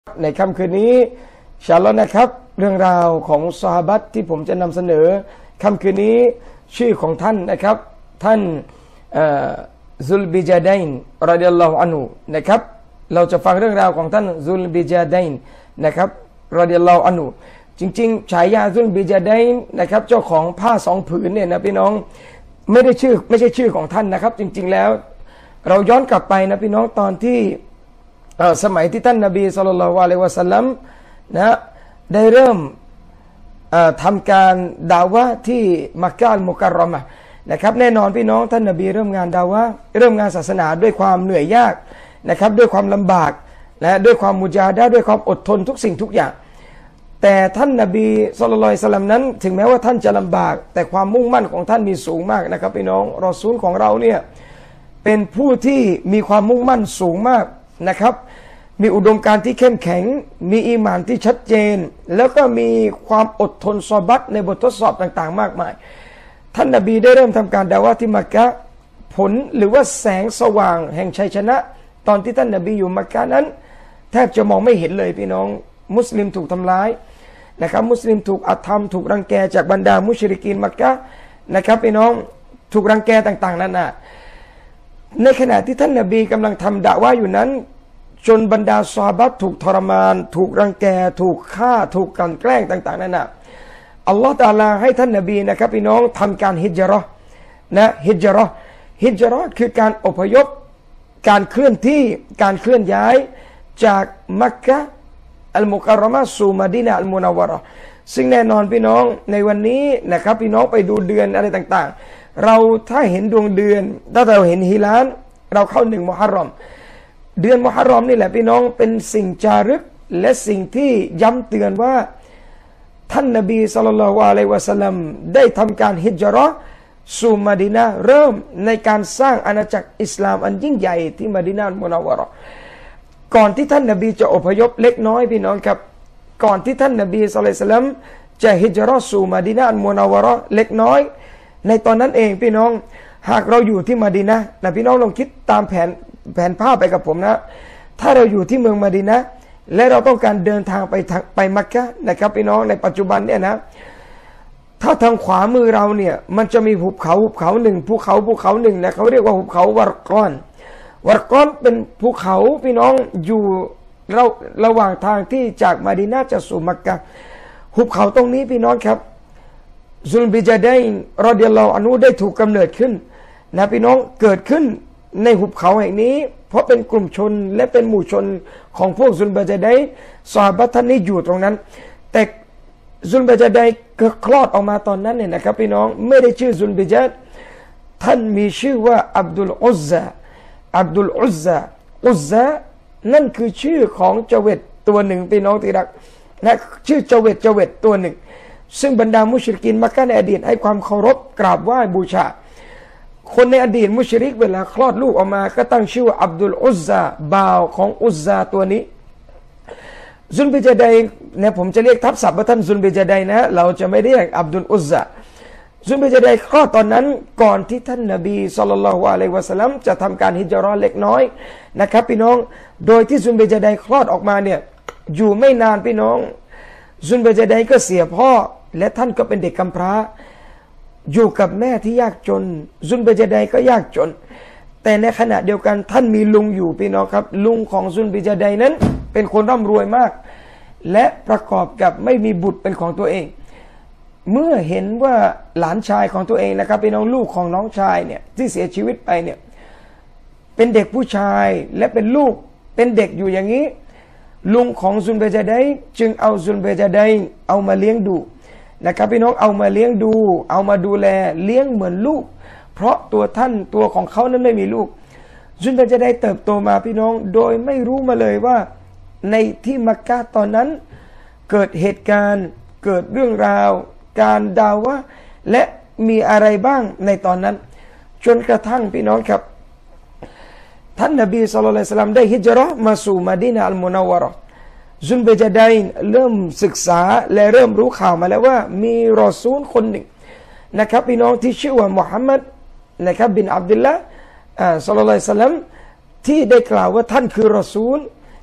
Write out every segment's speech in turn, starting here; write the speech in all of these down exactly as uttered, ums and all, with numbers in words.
ในค่ำคืนนี้อินชาอัลลอฮ์นะครับเรื่องราวของซอฮาบะห์ที่ผมจะนำเสนอค่ำคืนนี้ชื่อของท่านนะครับท่านซุลบิจาดัยน์รอฎิยัลลอฮุอันฮุนะครับเราจะฟังเรื่องราวของท่านซุลบิจาดัยน์นะครับรอฎิยัลลอฮุอันฮุจริงๆฉายาซุลบิจาดัยน์นะครับเจ้าของผ้าสองผืนเนี่ยนะพี่น้องไม่ได้ชื่อไม่ใช่ชื่อของท่านนะครับจริงๆแล้วเราย้อนกลับไปนะพี่น้องตอนที่สมัยที่ท่านนบีศ็อลลัลลอฮุอะลัยฮิวะซัลลัมนะได้เริ่มทำการดาวะที่มักกะฮ์มุกัรรอมะห์นะครับแน่นอนพี่น้องท่านนบีเริ่มงานดาวะเริ่มงานศาสนาด้วยความเหนื่อยยากนะครับด้วยความลำบากและด้วยความมุจาฮะดะห์ด้วยความอดทนทุกสิ่งทุกอย่างแต่ท่านนบีศ็อลลัลลอฮุอะลัยฮิวะซัลลัมนั้นถึงแม้ว่าท่านจะลำบากแต่ความมุ่งมั่นของท่านมีสูงมากนะครับพี่น้องรอซูลของเราเนี่ยเป็นผู้ที่มีความมุ่งมั่นสูงมากนะครับมีอุดมการณ์ที่เข้มแข็งมีอีหม่านที่ชัดเจนแล้วก็มีความอดทนซอบัตในบททดสอบต่างๆมากมายท่านนบีได้เริ่มทำการดาวะที่มักกะฮ์ผลหรือว่าแสงสว่างแห่งชัยชนะตอนที่ท่านนบีอยู่มักกะฮ์นั้นแทบจะมองไม่เห็นเลยพี่น้องมุสลิมถูกทำร้ายนะครับมุสลิมถูกอาธรรมถูกรังแกจากบรรดามุชริกีนมักกะฮ์นะครับพี่น้องถูกรังแกต่างๆนั่นน่ะในขณะที่ท่านนบีกำลังทำดะวะห์อยู่นั้นจนบรรดาซอฮาบะห์ถูกทรมานถูกรังแกถูกฆ่าถูกกลั่นแกล้งต่างๆนั่นน่ะอัลลอฮฺตะอาลาให้ท่านนบีนะครับพี่น้องทำการฮิจเราะห์นะฮิจเราะห์ฮิจเราะห์คือการอพยพการเคลื่อนที่การเคลื่อนย้ายจากมักกะฮ์อัลมุกัรรอมะห์สู่มะดีนะฮ์อัลมุนัววะเราะห์ซึ่งแน่นอนพี่น้องในวันนี้นะครับพี่น้องไปดูเดือนอะไรต่างๆเราถ้าเห็นดวงเดือนถ้าเราเห็นฮิลาลเราเข้าหนึ่งมุฮัรรอมเดือนมุฮัรรอมนี่แหละพี่น้องเป็นสิ่งจารึกและสิ่งที่ย้ำเตือนว่าท่านนบีศ็อลลัลลอฮุอะลัยฮิวะซัลลัมได้ทำการฮิจเราะห์สู่มะดีนะห์เริ่มในการสร้างอาณาจักรอิสลามอันยิ่งใหญ่ที่มะดีนะห์มุนัววะเราะห์ก่อนที่ท่านนบีจะอพยพเล็กน้อยพี่น้องครับก่อนที่ท่านนบีศ็อลลัลลอฮุอะลัยฮิวะซัลลัมจะฮิจเราะห์สู่มะดีนะห์มุนัววะเราะห์เล็กน้อยในตอนนั้นเองพี่น้องหากเราอยู่ที่มะดีนะห์นะพี่น้องลองคิดตามแผนแผนภาพไปกับผมนะถ้าเราอยู่ที่เมืองมะดีนะห์และเราต้องการเดินทางไปทางไปมักกะฮ์นะครับพี่น้องในปัจจุบันเนี่ยนะถ้าทางขวามือเราเนี่ยมันจะมีหุบเขาหุบเขาหนึ่งภูเขาภูเขาหนึ่งนะเขาเรียกว่าหุบเขาวารกอนวารกอนเป็นภูเขาพี่น้องอยู่เราระหว่างทางที่จากมะดีนะห์จะสู่มักกะฮ์หุบเขาตรงนี้พี่น้องครับซุลบิจาดัยน์รอฎิยัลลอฮุอันฮุได้ถูกกำเนิดขึ้นนะพี่น้องเกิดขึ้นในหุบเขาแห่งนี้เพราะเป็นกลุ่มชนและเป็นหมู่ชนของพวกซุลบิจาดัยน์ซอฮาบะห์ท่านนี้อยู่ตรงนั้นแต่ซุลบิจาดัยน์ก็คลอดออกมาตอนนั้นเนี่ยนะครับพี่น้องไม่ได้ชื่อซุลบิจาดท่านมีชื่อว่าอับดุลอุซซาอับดุลอุซซาอุซซานั่นคือชื่อของเจวิตตัวหนึ่งพี่น้องที่รักนะชื่อเจวิตเจวิตตัวหนึ่งซึ่งบรรดามุชริกีนมักกะฮ์ในอดีตให้ความเคารพกราบไหว้บูชาคนในอดีตมุชริกเวลาคลอดลูกออกมาก็ตั้งชื่อว่าอับดุลอุซซาบ่าวของอุซซาตัวนี้ซุลบิจาดัยน์เนี่ยผมจะเรียกทับศัพท์ว่าท่านซุลบิจาดัยน์นะเราจะไม่เรียกอับดุลอุซซาซุลบิจาดัยน์คลอดตอนนั้นก่อนที่ท่านนบีศ็อลลัลลอฮุอะลัยฮิวะซัลลัมจะทำการฮิจเราะห์เล็กน้อยนะครับพี่น้องโดยที่ซุลบิจาดัยน์คลอดออกมาเนี่ยอยู่ไม่นานพี่น้องซุลบิจาดัยน์ก็เสียพ่อและท่านก็เป็นเด็กกำพร้าอยู่กับแม่ที่ยากจนซุลบิจาดัยน์ก็ยากจนแต่ในขณะเดียวกันท่านมีลุงอยู่พี่น้องครับลุงของซุลบิจาดัยน์นั้นเป็นคนร่ำรวยมากและประกอบกับไม่มีบุตรเป็นของตัวเองเมื่อเห็นว่าหลานชายของตัวเองนะครับพี่น้องลูกของน้องชายเนี่ยที่เสียชีวิตไปเนี่ยเป็นเด็กผู้ชายและเป็นลูกเป็นเด็กอยู่อย่างนี้ลุงของซุลบิจาดัยน์จึงเอาซุลบิจาดัยน์เอามาเลี้ยงดูนะครับพี่น้องเอามาเลี้ยงดูเอามาดูแลเลี้ยงเหมือนลูกเพราะตัวท่านตัวของเขานั้นไม่มีลูกซุลบิจาดัยน์เติบโตมาพี่น้องโดยไม่รู้มาเลยว่าในที่มักกะฮ์ตอนนั้นเกิดเหตุการณ์เกิดเรื่องราวการดาวะห์และมีอะไรบ้างในตอนนั้นจนกระทั่งพี่น้องครับท่านนบีศ็อลลัลลอฮุอะลัยฮิวะซัลลัมได้ฮิจเราะห์มาสู่มะดีนะห์อัลมุนัววะเราะห์ซุลบิจาดัยน์เริ่มศึกษาและเริ่มรู้ข่าวมาแล้วว่ามีรอซูลคนหนึ่งนะครับพี่น้องที่ชื่อว่ามุฮัมมัดนะครับบินอับดุลละห์ศ็อลลัลลอฮุอะลัยฮิวะซัลลัมที่ได้กล่าวว่าท่านคือรอซูล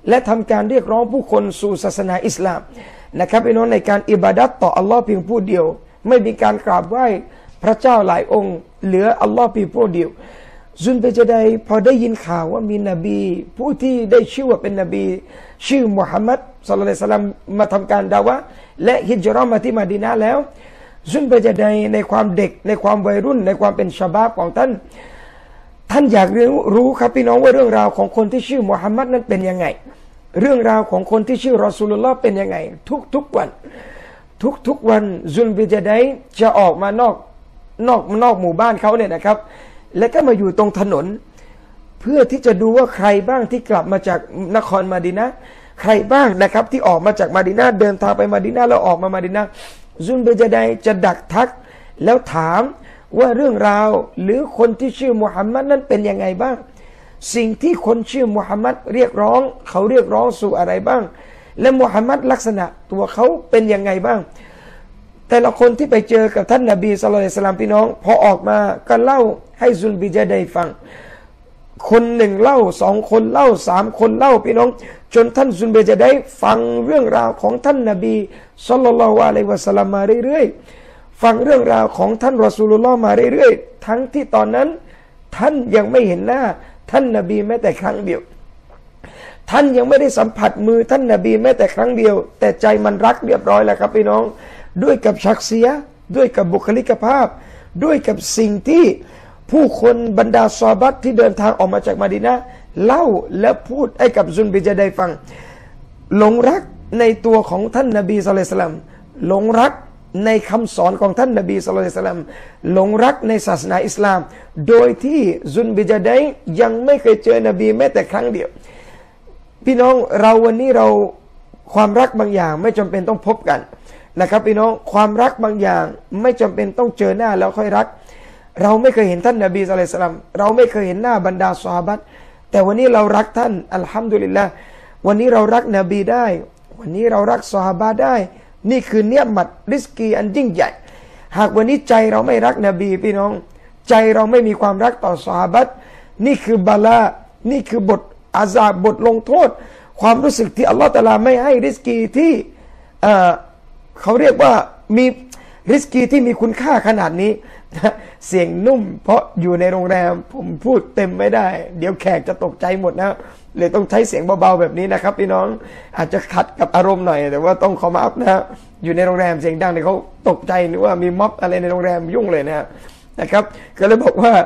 และทำการเรียกร้องผู้คนสู่ศาสนาอิสลามนะครับพี่น้องในการอิบาดัตต่ออัลลอฮ์เพียงผู้เดียวไม่มีการกราบไหว้พระเจ้าหลายองค์เหลืออัลลอฮ์เพียงผู้เดียวซุนเบจาไดพอได้ยินข่าวว่ามีนบีผู้ที่ได้ชื่อว่าเป็นนบีชื่อมุฮัมมัดศ็อลลัลลอฮุอะลัยฮิวะซัลลัมมาทำการดาวะห์และฮิจเราะห์มาที่มะดีนะห์แล้วซุนเบจาไดในความเด็กในความวัยรุ่นในความเป็นชะบาบของท่านท่านอยากรู้รู้ครับพี่น้องว่าเรื่องราวของคนที่ชื่อมุฮัมมัดนั้นเป็นยังไงเรื่องราวของคนที่ชื่อรอซูลุลลอฮ์เป็นยังไงทุกทุกวันทุกทุกวันซุนเบจาไดจะออกมานอกนอกนอกหมู่บ้านเขาเนี่ยนะครับแล้วก็มาอยู่ตรงถนนเพื่อที่จะดูว่าใครบ้างที่กลับมาจากนครมะดีนะห์ใครบ้างนะครับที่ออกมาจากมะดีนะห์เดินทางไปมะดีนะห์แล้วออกมามะดีนะห์ซุนเบจาไดจะดักทักแล้วถามว่าเรื่องราวหรือคนที่ชื่อมุฮัมมัดนั้นเป็นยังไงบ้างสิ่งที่คนชื่อมุฮัมมัดเรียกร้องเขาเรียกร้องสู่อะไรบ้างและมุฮัมมัดลักษณะตัวเขาเป็นยังไงบ้างแต่ละคนที่ไปเจอกับท่านนบีศ็อลลัลลอฮุอะลัยฮิวะซัลลัมพี่น้องพอออกมาก็เล่าให้ซุลบิจาไดฟังคนหนึ่งเล่าสองคนเล่าสามคนเล่าพี่น้องจนท่านซุลบิจาไดฟังเรื่องราวของท่านนบีศ็อลลัลลอฮุอะลัยฮิวะซัลลัมมาเรื่อยๆฟังเรื่องราวของท่านรอซูลุลลอฮ์มาเรื่อยๆทั้งที่ตอนนั้นท่านยังไม่เห็นหน้าท่านนบีแม้แต่ครั้งเดียวท่านยังไม่ได้สัมผัสมือท่านนบีแม้แต่ครั้งเดียวแต่ใจมันรักเรียบร้อยแล้วครับพี่น้องด้วยกับชักเสียด้วยกับบุคลิกภาพด้วยกับสิ่งที่ผู้คนบรรดาซอฮาบะห์ที่เดินทางออกมาจากมะดีนะห์เล่าและพูดให้กับซุนบิจาไดฟังหลงรักในตัวของท่านนบีศ็อลลัลลอฮุอะลัยฮิวะซัลลัมหลงรักในคำสอนของท่านนบีศ็อลลัลลอฮุอะลัยฮิวะซัลลัมหลงรักในศาสนาอิสลามโดยที่ซุนบิจาไดยังไม่เคยเจอนบีแม้แต่ครั้งเดียวพี่น้องเราวันนี้เราความรักบางอย่างไม่จำเป็นต้องพบกันนะครับพี่น้องความรักบางอย่างไม่จำเป็นต้องเจอหน้าแล้วค่อยรักเราไม่เคยเห็นท่านนบีศ็อลลัลลอฮุอะลัยฮิวะซัลลัมเราไม่เคยเห็นหน้าบรรดาซอฮาบะห์แต่วันนี้เรารักท่านอัลฮัมดุลิลละห์วันนี้เรารักนบีได้วันนี้เรารักซอฮาบะห์ได้นี่คือเนียมัตริสกีอันยิ่งใหญ่หากวันนี้ใจเราไม่รักนบีพี่น้องใจเราไม่มีความรักต่อซอฮาบะห์นี่คือบาลานี่คือบทอาซาบบทลงโทษความรู้สึกที่อัลลอฮฺตะอาลาไม่ให้ริสกีที่เอ่อเขาเรียกว่ามีริสกีที่มีคุณค่าขนาดนี้เสียงนุ่มเพราะอยู่ในโรงแรมผมพูดเต็มไม่ได้เดี๋ยวแขกจะตกใจหมดนะเลยต้องใช้เสียงเบาๆแบบนี้นะครับพี่น้องอาจจะขัดกับอารมณ์หน่อยแต่ว่าต้องขอมาอัพนะอยู่ในโรงแรมเสียงดังเนี่ยเขาตกใจนึกว่ามีม็อบอะไรในโรงแรมยุ่งเลยนะนะครับก็เลยบอกว่า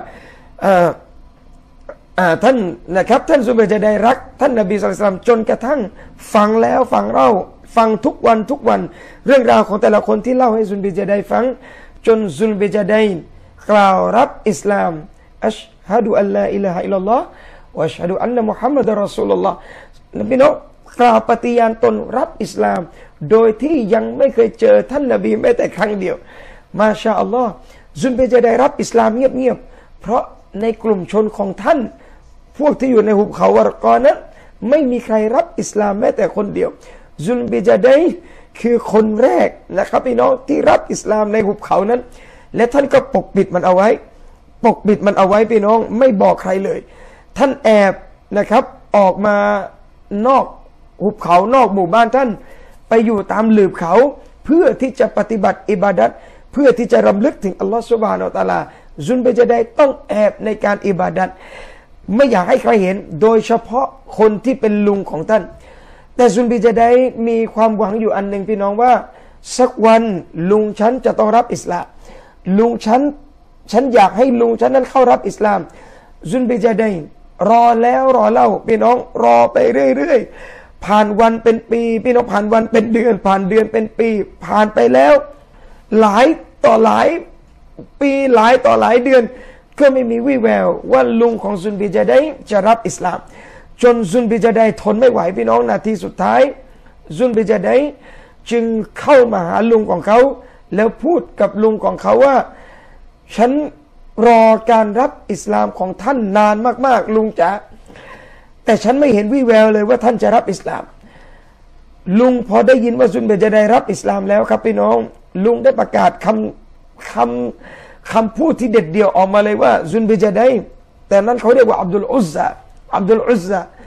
ท่านนะครับท่านซุบะจะได้รักท่านนบีศ็อลลัลลอฮุอะลัยฮิวะซัลลัมจนกระทั่งฟังแล้วฟังเล่าฟังทุกวันทุกวันเรื่องราวของแต่ละคนที่เล่าให้ซุนบิจาไดฟังจนซุนบิจาไดกล่าวรับอิสลามอัชฮะดุอัลลาอิลาฮะอิลลัลลอฮ์วะอัชฮะดุอันนะมุฮัมมัดรอซูลุลลอฮ์พี่น้องกล่าวปฏิญาณตนรับอิสลามโดยที่ยังไม่เคยเจอท่านนบีแม้แต่ครั้งเดียวมาชาอัลลอฮ์ซุนบิจาไดรับอิสลามเงียบๆเพราะในกลุ่มชนของท่านพวกที่อยู่ในหุบเขาวะรกอนั้นไม่มีใครรับอิสลามแม้แต่คนเดียวซุนบิจาไดคือคนแรกนะครับพี่น้องที่รับอิสลามในหุบเขานั้นและท่านก็ปกปิดมันเอาไว้ปกปิดมันเอาไว้พี่น้องไม่บอกใครเลยท่านแอบนะครับออกมานอกหุบเขานอกหมู่บ้านท่านไปอยู่ตามหลืบเขาเพื่อที่จะปฏิบัติอิบาดัตเพื่อที่จะรำลึกถึงอัลลอฮฺซุบฮานะฮูวะตะอาลาซุนบิจาไดต้องแอบในการอิบาดัตไม่อยากให้ใครเห็นโดยเฉพาะคนที่เป็นลุงของท่านแต่ซุนบิจาไดมีความหวังอยู่อันหนึ่งพี่น้องว่าสักวันลุงฉันจะต้องรับอิสลามลุงฉันฉันอยากให้ลุงฉันนั้นเข้ารับอิสลามซุนบิจาไดรอแล้วรอเล่าพี่น้องรอไปเรื่อยๆผ่านวันเป็นปีพี่น้องผ่านวันเป็นเดือนผ่านเดือนเป็นปีผ่านไปแล้วหลายต่อหลายปีหลายต่อหลายเดือนก็ไม่มีวี่แววว่าลุงของซุนบิจาไดจะรับอิสลามจนซุนบิจาไดทนไม่ไหวพี่น้องนาทีสุดท้ายซุนบิจาไดจึงเข้ามาหาลุงของเขาแล้วพูดกับลุงของเขาว่าฉันรอการรับอิสลามของท่านนานมากๆลุงจ๋าแต่ฉันไม่เห็นวี่แววเลยว่าท่านจะรับอิสลามลุงพอได้ยินว่าซุนบิจาไดรับอิสลามแล้วครับพี่น้องลุงได้ประกาศคำคำคำพูดที่เด็ดเดี่ยวออกมาเลยว่าซุนบิจาไดแต่นั้นเขาเรียกว่าอับดุลอุซซะอับดุลอุซซะ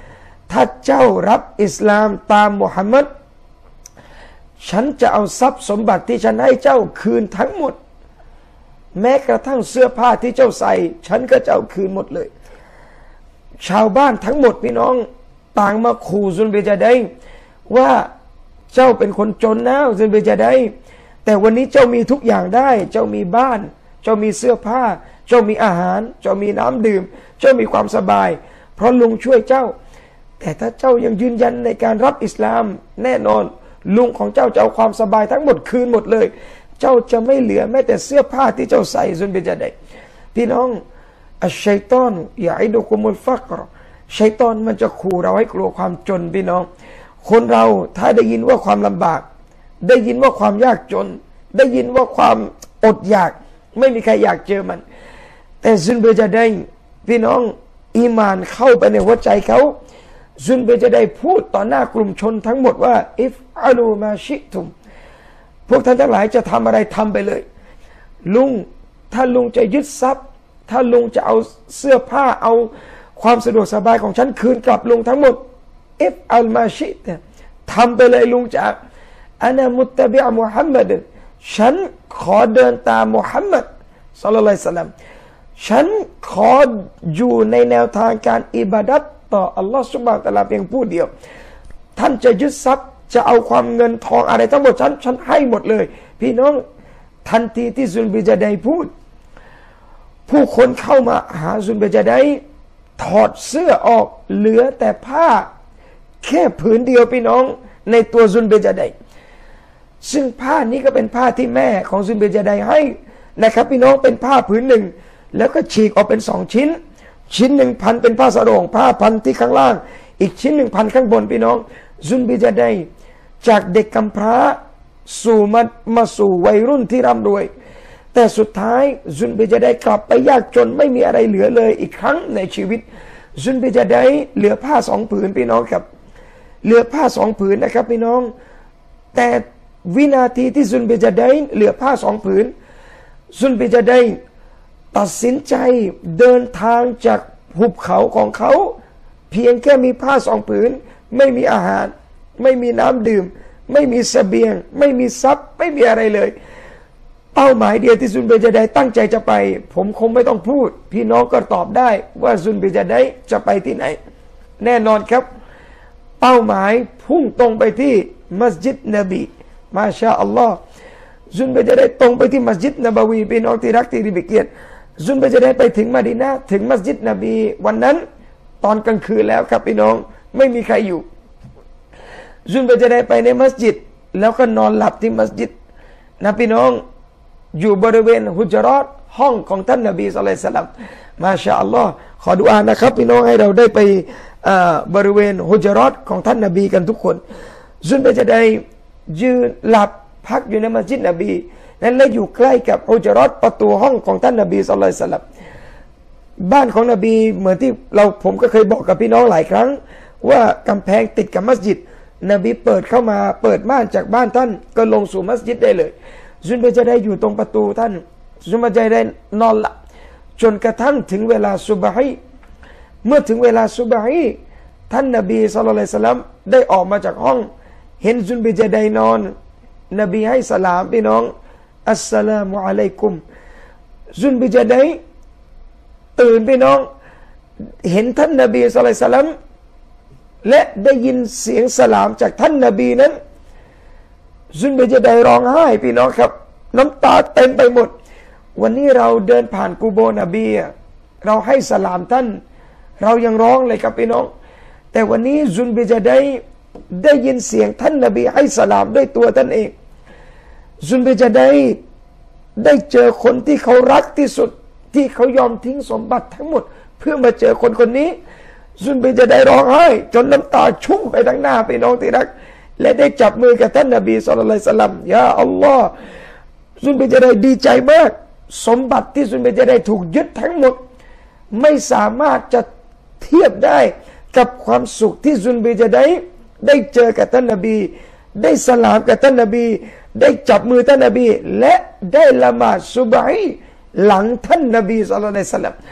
ถ้าเจ้ารับอิสลามตามมุฮัมมัดฉันจะเอาทรัพย์สมบัติที่ฉันให้เจ้าคืนทั้งหมดแม้กระทั่งเสื้อผ้าที่เจ้าใส่ฉันก็จะเอาคืนหมดเลยชาวบ้านทั้งหมดพี่น้องต่างมาขู่ซุนบิจาไดว่าเจ้าเป็นคนจนนะซุนบิจาไดแต่วันนี้เจ้ามีทุกอย่างได้เจ้ามีบ้านเจ้ามีเสื้อผ้าเจ้ามีอาหารเจ้ามีน้ำดื่มเจ้ามีความสบายเพราะลุงช่วยเจ้าแต่ถ้าเจ้ายังยืนยันในการรับอิสลามแน่นอนลุงของเจ้าจะเอาความสบายทั้งหมดคืนหมดเลยเจ้าจะไม่เหลือแม้แต่เสื้อผ้าที่เจ้าใส่ซุนบิจาไดพี่น้องอัชชัยฏอนยะอิดุกุมุลฟักรชัยฏอนมันจะขู่เราให้กลัวความจนพี่น้องคนเราถ้าได้ยินว่าความลำบากได้ยินว่าความยากจนได้ยินว่าความอดอยากไม่มีใครอยากเจอมันแต่ซุนบิจาไดพี่น้องอีมานเข้าไปในหัวใจเขาซุนบิจาไดพูดต่อหน้ากลุ่มชนทั้งหมดว่าอิฟอาลูมาชิตุมพวกท่านทั้งหลายจะทำอะไรทำไปเลยลุงถ้าลุงจะยึดทรัพย์ถ้าลุงจะเอาเสื้อผ้าเอาความสะดวกสบายของฉันคืนกลับลุงทั้งหมดอิฟอัลมาชิตทำไปเลยลุงจะอานามุตตะบิอะมุฮัมมัดฉันขอเดินตามมุฮัมมัดศ็อลลัลลอฮุอะลัยฮิวะซัลลัมฉันขออยู่ในแนวทางการอิบาดัตต่ออัลลอฮฺซุบฮานะฮูวะตะอาลาเพียงผู้เดียวท่านจะยึดทรัพย์จะเอาความเงินทองอะไรทั้งหมดฉันฉันให้หมดเลยพี่น้องทันทีที่ซุนบิจาไดพูดผู้คนเข้ามาหาซุนบิจาไดถอดเสื้อออกเหลือแต่ผ้าแค่ผืนเดียวพี่น้องในตัวซุนบิจาไดซึ่งผ้านี้ก็เป็นผ้าที่แม่ของซุนบิจาไดให้นะครับพี่น้องเป็นผ้าผืนหนึ่งแล้วก็ฉีกออกเป็นสองชิ้นชิ้นหนึ่งพันเป็นผ้าสะโรงผ้าพันที่ข้างล่างอีกชิ้นหนึ่งพันข้างบนพี่น้องซุนบิจาไดจากเด็กกำพร้าสู่มามาสู่วัยรุ่นที่ร่ำรวยแต่สุดท้ายซุนบิจาไดกลับไปยากจนไม่มีอะไรเหลือเลยอีกครั้งในชีวิตซุนบิจาไดเหลือผ้าสองผืนพี่น้องครับเหลือผ้าสองผืนนะครับพี่น้องแต่วินาทีที่ซุนบิจาไดเหลือผ้าสองผืนซุนบิจาไดตัดสินใจเดินทางจากหุบเขาของเขาเพียงแค่มีผ้าสองผืนไม่มีอาหารไม่มีน้ำดื่มไม่มีเสบียงไม่มีทรัพย์ไม่มีอะไรเลยเป้าหมายเดียวที่ซุนบิจาไดตั้งใจจะไปผมคงไม่ต้องพูดพี่น้องก็ตอบได้ว่าซุนบิจาไดจะไปที่ไหนแน่นอนครับเป้าหมายพุ่งตรงไปที่มัสยิดนบีมาชาอัลลอฮ์ซุนบิจาไดตรงไปที่มัสยิดนบวีพี่น้องที่รักที่ริบเกียรติซุนบิจาไดไปถึงมะดีนะห์ถึงมัสยิดนบีวันนั้นตอนกลางคืนแล้วครับพี่น้องไม่มีใครอยู่ซุนบิจาไดไปในมัสยิดแล้วก็นอนหลับที่มัสยิดนะพี่น้องอยู่บริเวณฮุจรอตห้องของท่านนบีศ็อลลัลลอฮุอะลัยฮิวะซัลลัมมาชาอัลลอฮ์ขอดุอานะครับพี่น้องให้เราได้ไปบริเวณฮุจรอตของท่านนบีกันทุกคนซุนบิจาไดยืนหลับพักอยู่ในมัสยิดนบีนั้นและอยู่ใกล้กับฮุจรอตประตูห้องของท่านนบีศ็อลลัลลอฮุอะลัยฮิวะซัลลัมบ้านของนบีเหมือนที่เราผมก็เคยบอกกับพี่น้องหลายครั้งว่ากำแพงติดกับมัสยิดนบีเปิดเข้ามาเปิดม่านจากบ้านท่านก็ลงสู่มัสยิดได้เลยซุนบิจาไดอยู่ตรงประตูท่านซุนบิจาไดนอนหลับจนกระทั่งถึงเวลาซุบฮีเมื่อถึงเวลาซุบฮีท่านนบีศ็อลลัลลอฮุอะลัยฮิวะซัลลัมได้ออกมาจากห้องเห็นซุนบิจาไดนอนนบีให้สลามพี่น้องอัสสลามุอะลัยกุมซุนบิจาไดตื่นพี่น้องเห็นท่านนบีศ็อลลัลลอฮุอะลัยฮิวะซัลลัมและได้ยินเสียงสลามจากท่านนบีนั้นซุนบิจาไดร้องไห้พี่น้องครับน้ำตาเต็มไปหมดวันนี้เราเดินผ่านกูโบนบีเราให้สลามท่านเรายังร้องเลยครับพี่น้องแต่วันนี้ซุนบิจาไดได้ยินเสียงท่านนบีให้สลามด้วยตัวท่านเองซุนบิจาไดได้เจอคนที่เขารักที่สุดที่เขายอมทิ้งสมบัติทั้งหมดเพื่อมาเจอคนคนนี้ซุนบิจาไดร้องไห้จนน้ำตาชุ่มไปทั้งหน้าพี่น้องที่รักและได้จับมือกับท่านนบีศ็อลลัลลอฮุอะลัยฮิวะซัลลัมยาอัลลอฮ์ซุนบิจาไดดีใจมากสมบัติที่ซุนบิจาไดถูกยึดทั้งหมดไม่สามารถจะเทียบได้กับความสุขที่ซุนบิจาไดได้เจอกับท่านนบีได้สลามกับท่านนบีได้จับมือท่านนบีและได้ละหมาดซุบฮีหลังท่านนบีศ็อลลัลลอฮุอะลัยฮิวะซัลลัม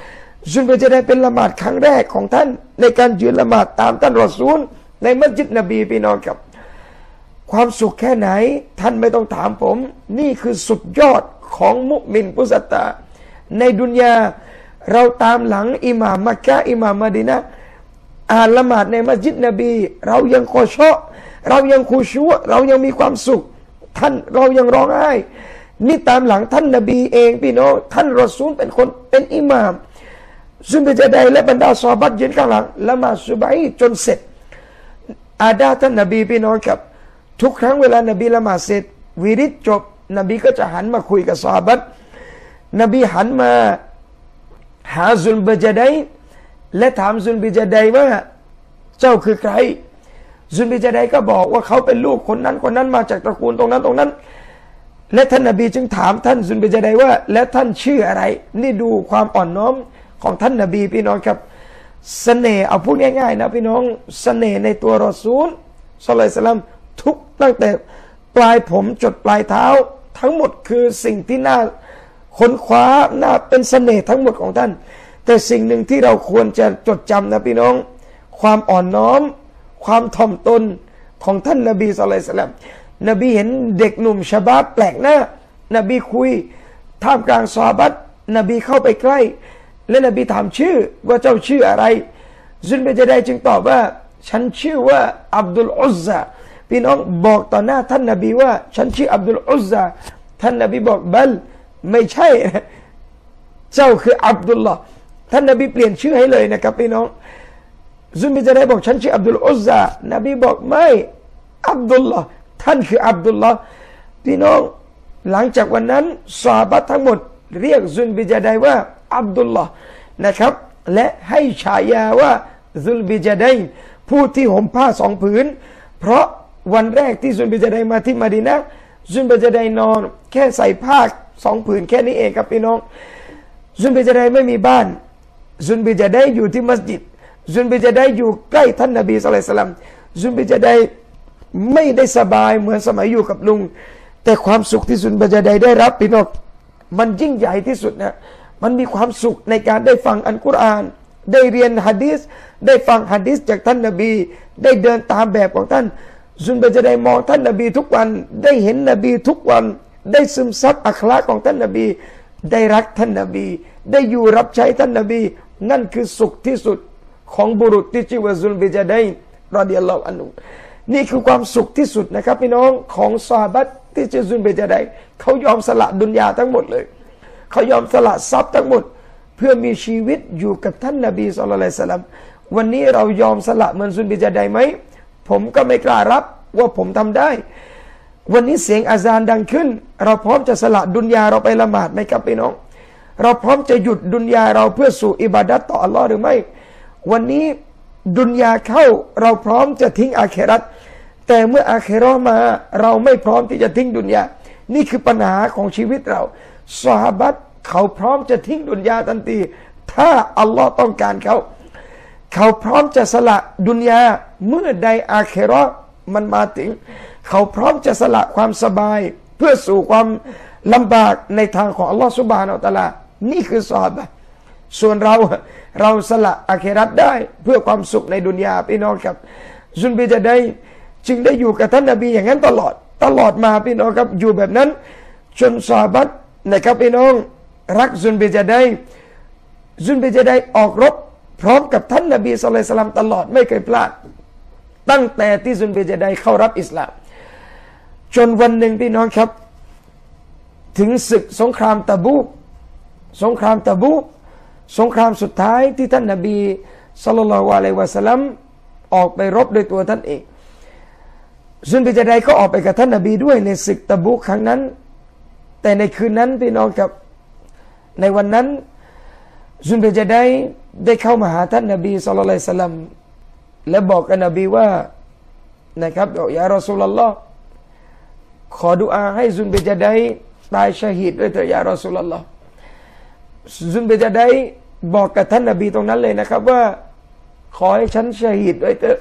ซุนเบจาไดเป็นละหมาดครั้งแรกของท่านในการยืนละหมาดตามท่านรอซูลในมัสยิดนบีพี่น้องครับความสุขแค่ไหนท่านไม่ต้องถามผมนี่คือสุดยอดของมุมินผู้ศรัทธาในดุนยาเราตามหลังอิหม่ามมักกะฮ์อิหม่ามมะดีนะห์อ่านละหมาดในมัสยิดนบีเรายังคอชอเรายังคูชัวเรายังมีความสุขท่านเรายังร้องไห้นี่ตามหลังท่านนบีเองพี่น้องท่านรอซูลเป็นคนเป็นอิหม่ามซุนเบจาไดและบรรดาซอฮาบะห์ยืนข้างหลังละหมาดซุบฮีจนเสร็จอาดาท่านนบีพี่น้องครับทุกครั้งเวลานบีละหมาดเสร็จวิริตจบนบีก็จะหันมาคุยกับซอฮาบะห์นบีหันมาหาซุนเบจาไดและถามซุนเบจาไดว่าเจ้าคือใครซุนเบจาไดก็บอกว่าเขาเป็นลูกคนนั้นคนนั้นมาจากตระกูลตรงนั้นตรงนั้นและท่านนบีจึงถามท่านซุนเบจาไดว่าและท่านชื่ออะไรนี่ดูความอ่อนน้อมของท่านนบีพี่น้องครับเสน่ห์เอาพูดง่ายๆนะพี่น้องเสน่ห์ในตัวรอซูลศ็อลลัลลอฮุอะลัยฮิวะซัลลัมทุกตั้งแต่ปลายผมจดปลายเท้าทั้งหมดคือสิ่งที่น่าค้นคว้าน่าเป็นเสน่ห์ทั้งหมดของท่านแต่สิ่งหนึ่งที่เราควรจะจดจำนะพี่น้องความอ่อนน้อมความถ่อมตนของท่านนบีศ็อลลัลลอฮุอะลัยฮิวะซัลลัมนบีเห็นเด็กหนุ่มชะบาบแปลกหน้านบีคุยท่ามกลางซอฮาบะห์นบีเข้าไปใกล้และนบีถามชื่อว่าเจ้าชื่ออะไรซุนเบจาไดจึงตอบว่าฉันชื่อว่าอับดุลอุซซาพี่น้องบอกต่อหน้าท่านนบีว่าฉันชื่ออับดุลอุซซาท่านนบีบอกบัลไม่ใช่เจ้าคืออับดุลลอฮ์ท่านนบีเปลี่ยนชื่อให้เลยนะครับพี่น้องซุนเบจาไดบอกฉันชื่ออับดุลอุซซานบีบอกไม่อับดุลลอฮ์ท่านคืออับดุลลอฮ์พี่น้องหลังจากวันนั้นซอฮาบะห์ทั้งหมดเรียกซุนเบจาไดว่าอับดุลลอฮ์นะครับและให้ฉายาว่าซุลบิจาไดน์ผู้ที่ห่มผ้าสองผืนเพราะวันแรกที่ซุนบิจาไดน์มาที่มะดีนะห์ซุนบิจาไดน์นอนแค่ใส่ผ้าสองผืนแค่นี้เองครับพี่น้องซุนบิจาไดน์ไม่มีบ้านซุนบิจาไดน์อยู่ที่มัสยิดซุนบิจาไดน์อยู่ใกล้ท่านนบีศ็อลลัลลอฮุอะลัยฮิวะซัลลัมซุนบิจาไดน์ไม่ได้สบายเหมือนสมัยอยู่กับลุงแต่ความสุขที่ซุนบิจาไดน์ได้รับพี่น้องมันยิ่งใหญ่ที่สุดนะมันมีความสุขในการได้ฟังอัลกุรอานได้เรียนหะดีษได้ฟังหะดีษจากท่านนบีได้เดินตามแบบของท่านซุนเบจะได้มองท่านนบีทุกวันได้เห็นนบีทุกวันได้ซึมซับอัคลากของท่านนบีได้รักท่านนบีได้อยู่รับใช้ท่านนบีนั่นคือสุขที่สุดของบุรุษที่ชื่อว่าซุนเบจะได้รอฎิยัลลอฮุอันฮุนี่คือความสุขที่สุดนะครับพี่น้องของซอฮาบะห์ที่ชื่อซุนเบจะได้เขายอมสละดุนยาทั้งหมดเลยเขายอมสละทรัพย์ทั้งหมดเพื่อมีชีวิตอยู่กับท่านนบีศ็อลลัลลอฮุอะลัยฮิวะซัลลัมวันนี้เรายอมสละเหมือนซุนบิจาไดไหมผมก็ไม่กล้ารับว่าผมทำได้วันนี้เสียงอาซานดังขึ้นเราพร้อมจะสละดุนยาเราไปละหมาดไหมครับพี่น้องเราพร้อมจะหยุดดุนยาเราเพื่อสู่อิบาดัตต่ออัลลอฮ์หรือไม่วันนี้ดุนยาเข้าเราพร้อมจะทิ้งอาเคเราะห์แต่เมื่ออาเคเราะห์มาเราไม่พร้อมที่จะทิ้งดุนยานี่คือปัญหาของชีวิตเราซอฮาบะห์เขาพร้อมจะทิ้งดุนยาทันทีถ้าอัลลอฮ์ต้องการเขาเขาพร้อมจะสละดุนยาเมื่อใดอาเคเราะห์มันมาถึงเขาพร้อมจะสละความสบายเพื่อสู่ความลำบากในทางของอัลลอฮ์ซุบฮานะฮูวะตะอาลานี่คือซอฮาบะห์ส่วนเราเราสละอาเคเราะห์ได้เพื่อความสุขในดุนยาพี่น้องครับซุนบิจะได้จึงได้อยู่กับท่านนบีอย่างนั้นตลอดตลอดมาพี่น้องครับอยู่แบบนั้นจนซอฮาบะห์นะครับพี่น้องรักซุนบิจะได้ซุนบิจะได้ออกรบพร้อมกับท่านนบีศ็อลลัลลอฮุอะลัยฮิวะซัลลัมตลอดไม่เคยพลาดตั้งแต่ที่ซุนบิจะได้เข้ารับอิสลามจนวันหนึ่งพี่น้องครับถึงศึกสงครามตะบูกสงครามตะบูกสงครามสุดท้ายที่ท่านนบีศ็อลลัลลอฮุอะลัยฮิวะซัลลัมออกไปรบโดยตัวท่านเองซุนบิจะได้ก็ออกไปกับท่านนบีด้วยในศึกตะบูกครั้งนั้นแต่ในคืนนั้นพี่น้องครับในวันนั้นซุนบิจะได้ได้เข้ามาหาท่านนบีศ็อลลัลลอฮุอะลัยฮิวะซัลลัมและบอกกับนบีว่านะครับยารอซูลุลลอฮ์ขอดุอาให้ซุนบิจะได้ตายชะฮีดด้วยเถิดยารอซูลุลลอฮ์ซุนบิจะได้บอกกับท่านนบีตรงนั้นเลยนะครับว่าขอให้ฉันชะฮีดด้วยเถิด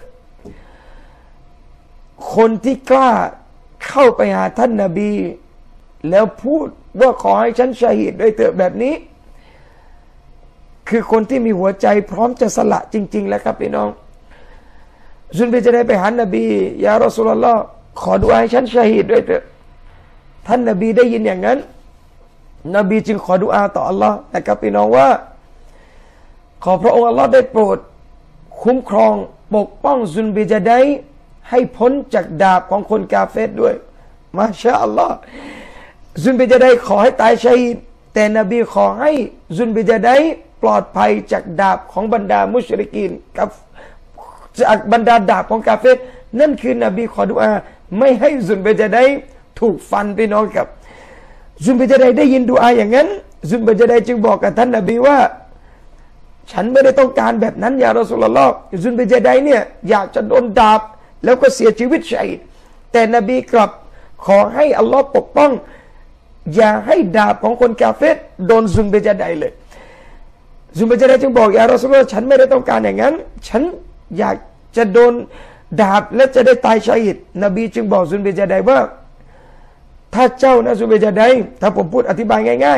คนที่กล้าเข้าไปหาท่านนบีแล้วพูดว่าขอให้ฉันชะฮีดด้วยเถิดแบบนี้คือคนที่มีหัวใจพร้อมจะสละจริงๆแล้วครับพี่น้องซุนบิจะได้ไปหานบียารอซูลุลลอฮ์ขอดุอาให้ฉันชะฮีดด้วยเถอะท่านนบีได้ยินอย่างนั้นนบีจึงขอดุอาต่ออัลลอฮ์นะครับพี่น้องว่าขอพระองค์อัลลอฮ์ได้โปรดคุ้มครองปกป้องซุนบิจะได้ให้พ้นจากดาบของคนกาเฟรด้วยมาชาอัลลอฮ์ซุนบิจะได้ขอให้ตายชะฮีดแต่นบีขอให้ซุนบิจะได้ปลอดภัยจากดาบของบรรดามุชริกีนกับจากบรรดาดาบของกาเฟรนั่นคือนบีขอดุอาไม่ให้ซุนบิจะได้ถูกฟันพี่น้องครับซุนบิจะได้ได้ยินดุอาอย่างนั้นซุนบิจะได้จึงบอกกับท่านนบีว่าฉันไม่ได้ต้องการแบบนั้นยารอซูลุลลอฮ์ซุนบิจะได้เนี่ยอยากจะโดนดาบแล้วก็เสียชีวิตชะฮีดแต่นบีกลับขอให้อัลลอฮ์ปกป้องอย่าให้ดาบของคนกาเฟรโดนซุนบิจะได้เลยซุนบิจะได้จึงบอกยารอซูลุลลอฮ์ฉันไม่ได้ต้องการอย่างนั้นฉันอยากจะโดนดาบและจะได้ตายชะฮีดนบีจึงบอกซุนบิจะได้ว่าถ้าเจ้านะซุนบิจะได้ถ้าผมพูดอธิบายง่าย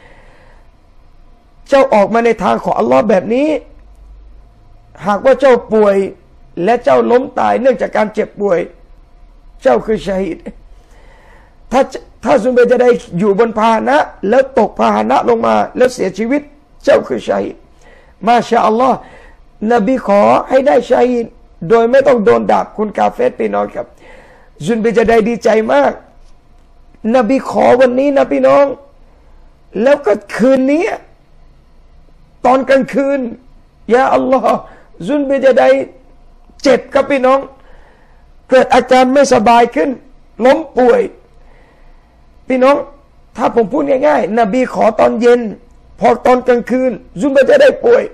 ๆเจ้าออกมาในทางของอัลลอฮ์แบบนี้หากว่าเจ้าป่วยและเจ้าล้มตายเนื่องจากการเจ็บป่วยเจ้าคือชะฮีดถ้าถ้าซุนบิจะได้อยู่บนพาหนะแล้วตกพาหนะลงมาแล้วเสียชีวิตเจ้าคือชะฮีดมาชาอัลลอฮ์นบีขอให้ได้ชะฮีดโดยไม่ต้องโดนดาบคุณกาเฟรพี่น้องครับซุนบิจะได้ดีใจมากนบีขอวันนี้นะพี่น้องแล้วก็คืนนี้ตอนกลางคืนยาอัลลอฮ์ซุนบิจะได้เจ็บครับพี่น้องเกิดอาการไม่สบายขึ้นล้มป่วยพี่น้องถ้าผมพูดง่ายๆนบีขอตอนเย็นพอตอนกลางคืนซุนบิจะได้ป่วย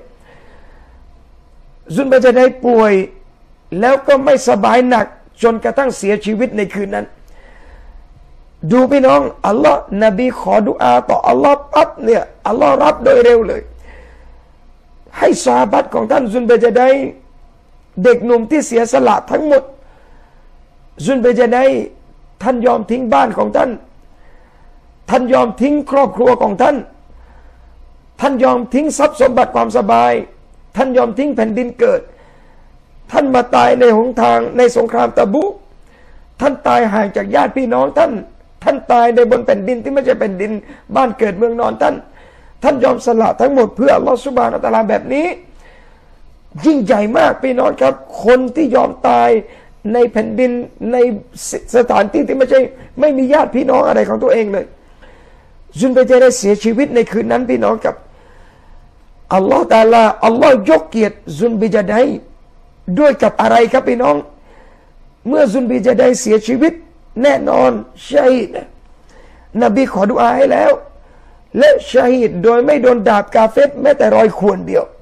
ซุนบิจะได้ป่วยแล้วก็ไม่สบายหนักจนกระทั่งเสียชีวิตในคืนนั้นดูพี่น้องอัลลอฮ์นบีขอดุอาต่ออัลลอฮ์ปั๊บเนี่ยอัลลอฮ์รับโดยเร็วเลยให้ซอฮาบะห์ของท่านซุนบิจะได้เด็กหนุ่มที่เสียสละทั้งหมดซุนบิจะได้ท่านยอมทิ้งบ้านของท่านท่านยอมทิ้งครอบครัวของท่านท่านยอมทิ้งทรัพย์สมบัติความสบายท่านยอมทิ้งแผ่นดินเกิดท่านมาตายในหนทางในสงครามตะบุกท่านตายห่างจากญาติพี่น้องท่านท่านตายในบนแผ่นดินที่ไม่ใช่แผ่นดินบ้านเกิดเมืองนอนท่านท่านยอมสละทั้งหมดเพื่ออัลลอฮฺซุบฮานะฮูวะตะอาลาแบบนี้ยิ่งใหญ่มากพี่น้องครับคนที่ยอมตายในแผ่นดินในสถานที่ที่ไม่ใช่ไม่มีญาติพี่น้องอะไรของตัวเองเลยซุนบิจะได้เสียชีวิตในคืนนั้นพี่น้องกับอัลลอฮฺตะอาลาอัลลอฮฺยกเกียรติซุนบิจะได้ด้วยกับอะไรครับพี่น้องเมื่อซุนบิจะได้เสียชีวิตแน่นอนชะฮีดนบีขอดุอาให้แล้วและชะฮีดโดยไม่โดนดาบกาเฟรแม้แต่รอยข่วนเดียว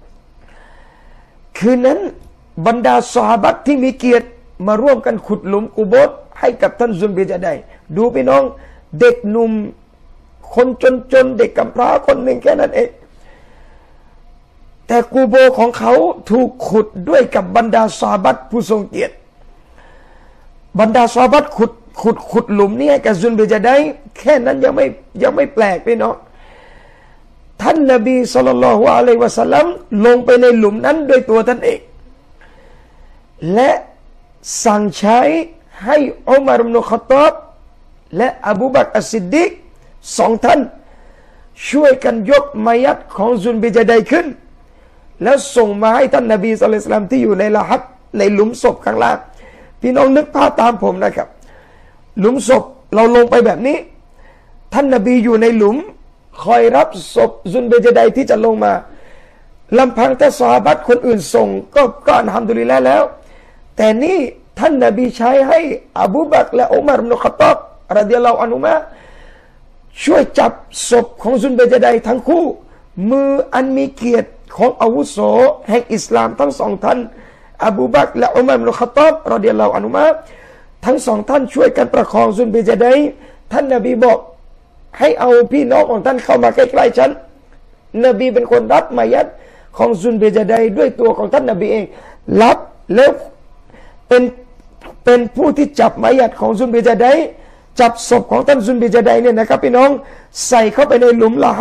คืนนั้นบรรดาซอฮาบะห์ที่มีเกียรติมาร่วมกันขุดหลุมกุโบร์ให้กับท่านซุนบิจะได้ดูพี่น้องเด็กหนุ่มคนจนๆเด็กกำพร้าคนหนึ่งแค่นั้นเองแต่กูโบของเขาถูกขุดด้วยกับบรรดาซอฮาบะห์ผู้ทรงเกียรติบรรดาซอฮาบะห์ขุดขุดขุดหลุมนี้ให้กับซุนบิจะได้แค่นั้นยังไม่ยังไม่แปลกพี่น้องท่านนบีศ็อลลัลลอฮุอะลัยฮิวะซัลลัมลงไปในหลุมนั้นด้วยตัวท่านเองและสั่งใช้ให้อุมัรอิบนุค็อฏฏอบและอบูบักรอัสซิดดีกสองท่านช่วยกันยกมัยยัตของซุนบิจะได้ขึ้นแล้วส่งมาให้ท่านนบีศ็อลลัลลอฮุอะลัยฮิวะซัลลัมที่อยู่ในละฮัดในหลุมศพข้างล่างพี่น้องนึกภาพตามผมนะครับหลุมศพเราลงไปแบบนี้ท่านนบีอยู่ในหลุมคอยรับศพซุนบิจะได้ที่จะลงมาลำพังแต่ซอฮาบะห์คนอื่นส่งก็ก็อัลฮัมดุลิลละห์แล้วแต่นี่ท่านนบีใช้ให้อบูบักรและอุมัรอิบนุค็อฏฏอบรอฎิยัลลอฮุอันฮุมาช่วยจับศพของซุนบิจะได้ทั้งคู่มืออันมีเกียรติของอาวุโสแห่งอิสลามทั้งสองท่านอบูบักรและอุมัรอิบนุค็อฏฏอบรอฎิยัลลอฮุอันฮุมาทั้งสองท่านช่วยกันประคองซุนบิจะได้ท่านนบีบอกให้เอาพี่น้องของท่านเข้ามาใกล้ๆฉันนบีเป็นคนรับมัยยัตของซุนบิจะได้ด้วยตัวของท่านนบีเองรับแล้วเป็นเป็นผู้ที่จับมัยยัตของซุนบิจะได้จับศพของท่านซุนบิจะได้เนี่ยนะครับพี่น้องใส่เข้าไปในหลุมละฮัด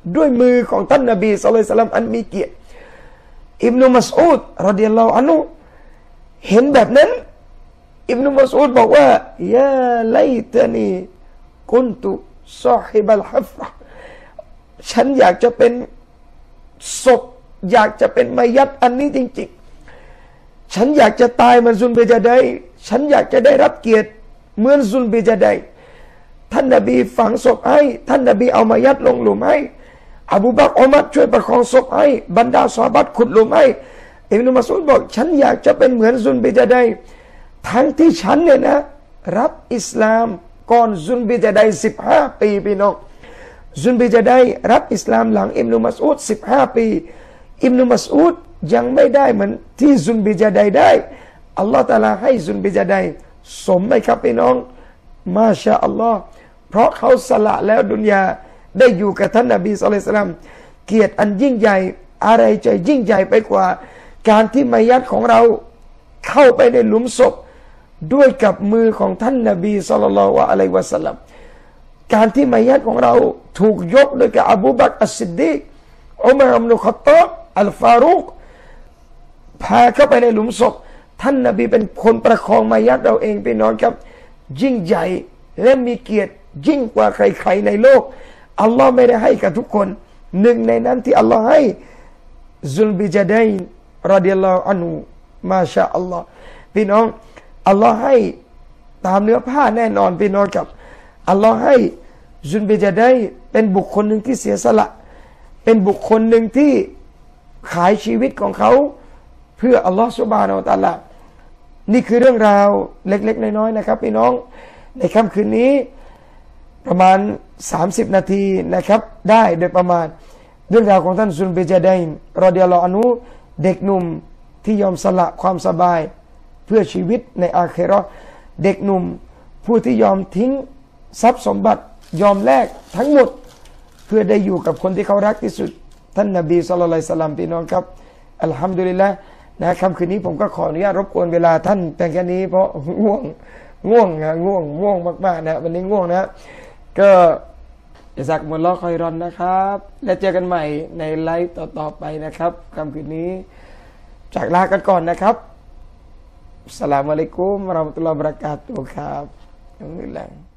ด้วยมือของท่านนบีศ็อลลัลลอฮุอะลัยฮิวะซัลลัมอันมีเกียรติอิบนุมัสอูดรอฎิยัลลอฮุอันฮุเห็นแบบนั้นอิบนุมัสอูดบอกว่ายาไลตานีกุนตุซอฮิบัลฮัฟเราะห์ฉันอยากจะเป็นศพอยากจะเป็นมัยยัตอันนี้จริงๆฉันอยากจะตายเหมือนซุนบิจาดัยฉันอยากจะได้รับเกียรติเหมือนซุนบิจาดัยท่านนบีฝังศพให้ท่านนบีเอามายัดลงหลุมให้อบูบักรอุมัรช่วยประคองศพให้บรรดาซอฮาบะห์ขุดหลุมให้อิบนุมัสอูดบอกฉันอยากจะเป็นเหมือนซุนบิจาดัยทั้งที่ฉันเนี่ยนะรับอิสลามก่อนซุนบิจาดัยสิบห้าปีพี่น้องซุนบิจาดัยรับอิสลามหลังอิบนุมัสอูดสิบห้าปีอิบนุมัสอูดยังไม่ได้เหมือนที่ซุนบิจาดัยได้อัลลอฮฺตะอาลาให้ซุนบิจาดัยสมไหมครับพี่น้องมาชาอัลลอฮ์เพราะเขาสละแล้วดุนยาได้อยู่กับท่านนบีศ็อลลัลลอฮุอะลัยฮิวะซัลลัมเกียรติอันยิ่งใหญ่อะไรจะยิ่งใหญ่ไปกว่าการที่มัยยัตของเราเข้าไปในหลุมศพด้วยกับมือของท่านนบีศ็อลลัลลอฮุอะลัยฮิวะซัลลัมการที่มัยยัตของเราถูกยกโดยกับอบูบักรอัสซิดดีกอุมัรอิบนุค็อฏฏอบอัลฟารุกพาเข้าไปในหลุมศพท่านนบีเป็นคนประคองมัยยัตเราเองพี่น้องครับยิ่งใหญ่และมีเกียรติยิ่งกว่าใครๆในโลกอัลลอฮ์ไม่ได้ให้กับทุกคนหนึ่งในนั้นที่อัลลอฮ์ให้ซุลบิจาดัยรอฎิยัลลอฮุอันฮุมาชาอัลลอฮ์พี่น้องอัลลอฮ์ให้ตามเนื้อผ้าแน่นอนพี่น้องครับอัลลอฮ์ให้ซุลบิจาดัยเป็นบุคคลหนึ่งที่เสียสละเป็นบุคคลหนึ่งที่ขายชีวิตของเขาเพื่ออัลลอฮ์ซุบฮานะฮูวะตะอาลานี่คือเรื่องราวเล็กๆน้อยๆนะครับพี่น้องในค่ำคืนนี้ประมาณสามสิบนาทีนะครับได้โดยประมาณเรื่องราวของท่านซุลบิจาดัยรอฎิยัลลอฮุอันฮุเด็กหนุ่มที่ยอมสละความสบายเพื่อชีวิตในอาคิเราะห์เด็กหนุ่มผู้ที่ยอมทิ้งทรัพย์สมบัติยอมแลกทั้งหมดเพื่อได้อยู่กับคนที่เขารักที่สุดท่านนบีศ็อลลัลลอฮุอะลัยฮิวะซัลลัมพี่น้องครับอัลฮัมดุลิลละห์นะค่ำคืนนี้ผมก็ขออนุญาตรบกวนเวลาท่านเพียงแค่นี้เพราะง่วงง่วงนะง่วงง่วงมากๆนะวันนี้ง่วงนะก็จะซักมุลลอฮ์คอยรอนนะครับและเจอกันใหม่ในไลฟ์ต่อๆไปนะครับค่ำคืนนี้จากลากันก่อนนะครับอัสสลามุอะลัยกุมวะเราะมะตุลลอฮิวะบะเราะกาตุฮ์ครับอัลฮัมดุลิลลาห์